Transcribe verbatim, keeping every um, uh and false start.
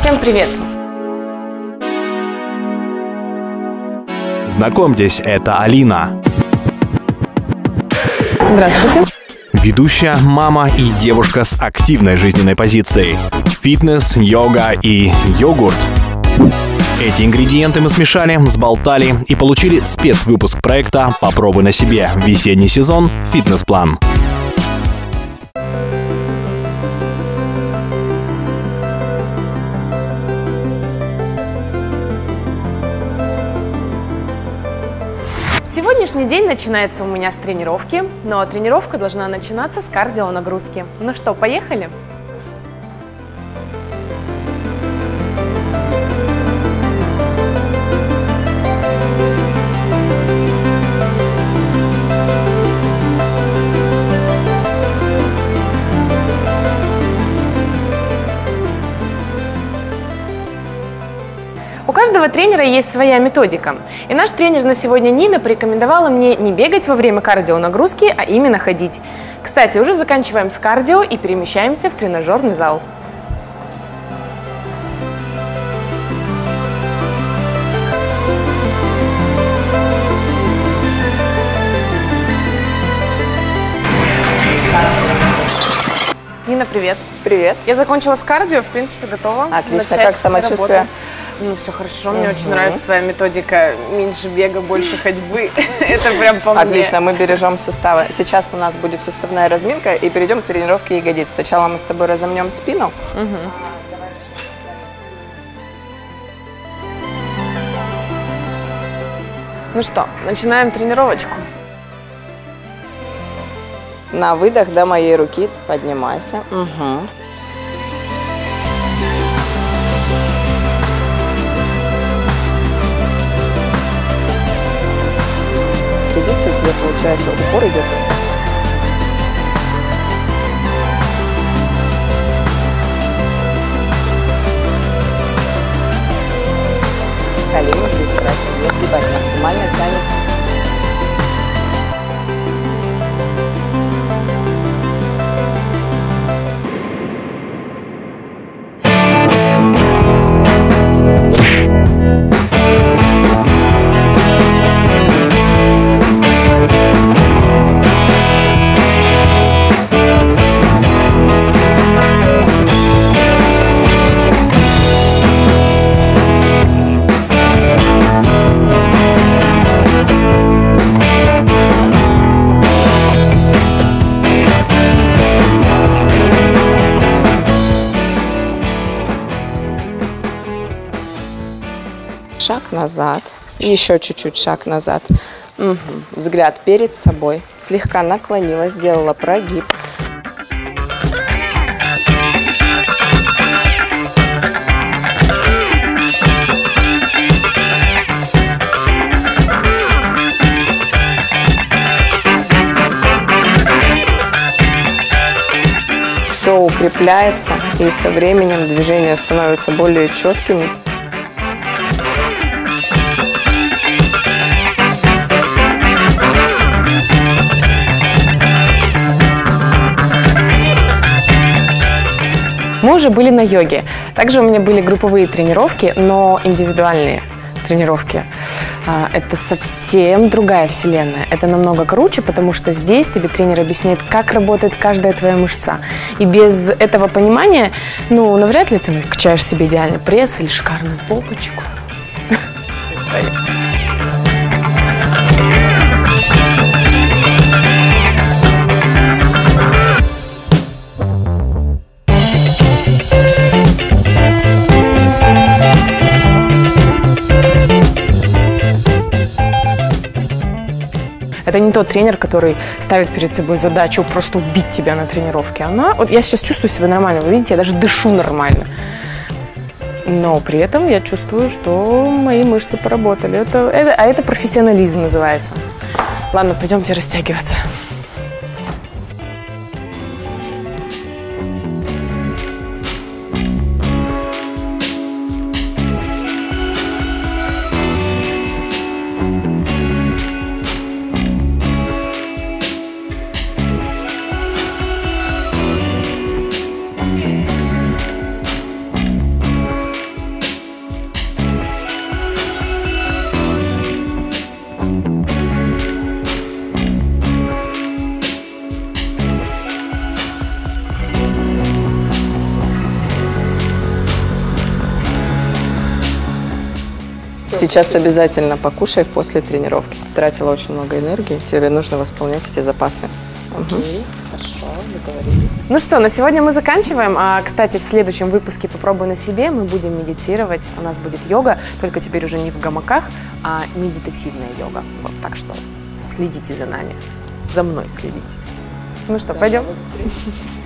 Всем привет! Знакомьтесь, это Алина. Здравствуйте. Ведущая, мама и девушка с активной жизненной позицией. Фитнес, йога и йогурт. Эти ингредиенты мы смешали, взболтали и получили спецвыпуск проекта «Попробуй на себе. Весенний сезон. Фитнес-план». Сегодняшний день начинается у меня с тренировки, но тренировка должна начинаться с кардионагрузки. Ну что, поехали? У каждого тренера есть своя методика. И наш тренер на сегодня Нина порекомендовала мне не бегать во время кардионагрузки, а именно ходить. Кстати, уже заканчиваем с кардио и перемещаемся в тренажерный зал. Нина, привет. Привет. Я закончила с кардио, в принципе, готова. Отлично. Как самочувствие? Работу. Ну, все хорошо. Мне очень нравится твоя методика. Меньше бега, больше ходьбы. Это прям по мне. Отлично. Мы бережем суставы. Сейчас у нас будет суставная разминка и перейдем к тренировке ягодиц. Сначала мы с тобой разомнем спину. Ну что, начинаем тренировочку. На выдох до моей руки поднимайся. Угу. Ягодицы у тебя, получается, упор идет. Колено здесь старайся не сгибать, максимально тянет. Шаг назад, еще чуть-чуть шаг назад. Угу. Взгляд перед собой, слегка наклонилась, сделала прогиб. Все укрепляется, и со временем движения становятся более четкими. Мы уже были на йоге. Также у меня были групповые тренировки, но индивидуальные тренировки. Это совсем другая вселенная. Это намного круче, потому что здесь тебе тренер объясняет, как работает каждая твоя мышца. И без этого понимания, ну, навряд ли ты накачаешь себе идеальный пресс или шикарную попочку. Это не тот тренер, который ставит перед собой задачу просто убить тебя на тренировке. Она, вот я сейчас чувствую себя нормально, вы видите, я даже дышу нормально. Но при этом я чувствую, что мои мышцы поработали. Это, это, а это профессионализм называется. Ладно, пойдемте растягиваться. Сейчас обязательно покушай после тренировки. Ты тратила очень много энергии, тебе нужно восполнять эти запасы. Окей, хорошо, договорились. Ну что, на сегодня мы заканчиваем. А, кстати, в следующем выпуске «Попробуй на себе» мы будем медитировать. У нас будет йога, только теперь уже не в гамаках, а медитативная йога. Вот, так что следите за нами. За мной следите. Ну что, пойдем?